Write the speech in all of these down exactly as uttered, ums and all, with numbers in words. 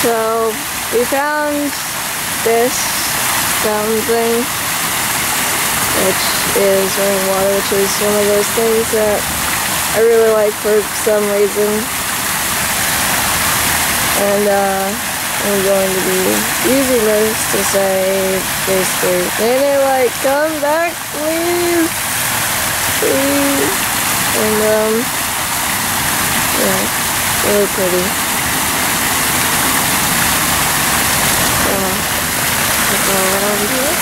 So we found this something, which is running water, which is one of those things that I really like for some reason. And uh, I'm going to be using this to say, basically, N three n three light, come back, please, please. And um, yeah, really pretty. So, let's go around here.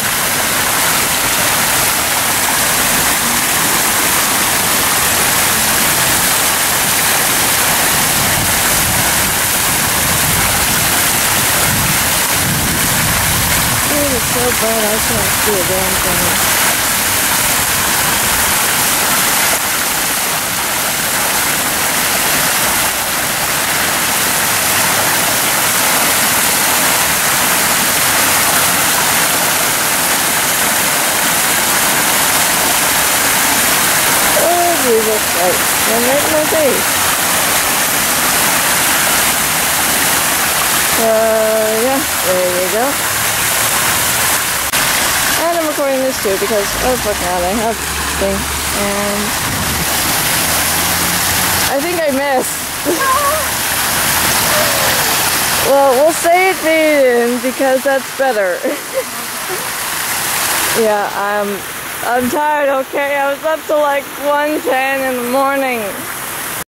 It's so bright, I can't see a damn thing. Oh, Jesus Christ. Don't make my face. Uh, yeah, there you go. And I'm recording this too because, oh fuck now, I have thing. And I think I missed. Well, we'll say it faded in because that's better. Yeah, I'm, I'm tired, okay? I was up till like one ten in the morning.